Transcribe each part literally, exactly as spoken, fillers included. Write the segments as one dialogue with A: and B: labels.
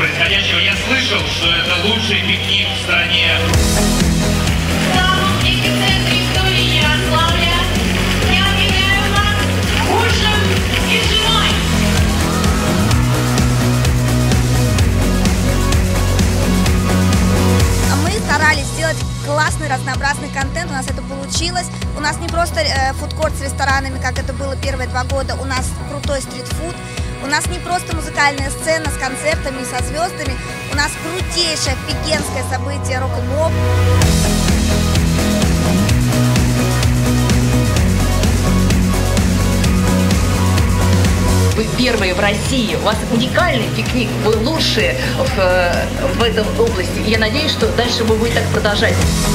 A: происходящего. Я слышал, что это лучший пикник в стране.
B: В самом эпицентре истории Ярославля я объявляю вас мужем и женой.
C: Мы старались сделать классный, разнообразный контент, у нас это получилось. У нас не просто э, фудкорт с ресторанами, как это было первые два года, у нас крутой стритфуд. У нас не просто музыкальная сцена с концертами, со звездами, у нас крутейшее, офигенское событие рок-н-ролл.
D: Вы первые в России, у вас уникальный пикник, вы лучшие в, в этой области. Я надеюсь, что дальше вы будете так продолжать.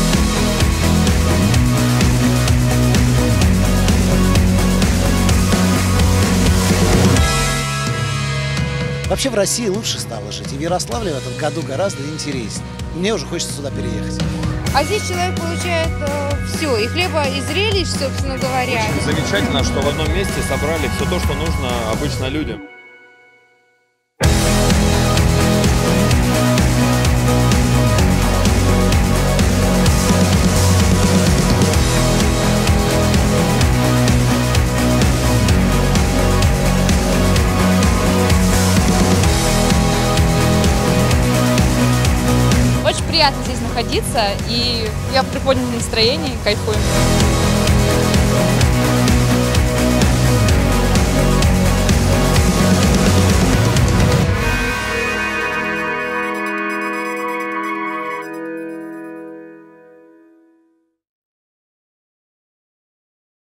E: Вообще в России лучше стало жить, и в Ярославле в этом году гораздо интереснее. Мне уже хочется сюда переехать.
F: А здесь человек получает э, все, и хлеба, и зрелищ, собственно говоря.
G: Очень замечательно, что в одном месте собрали все то, что нужно обычно людям.
F: Очень приятно здесь находиться, и я в приподнятом настроении, кайфую.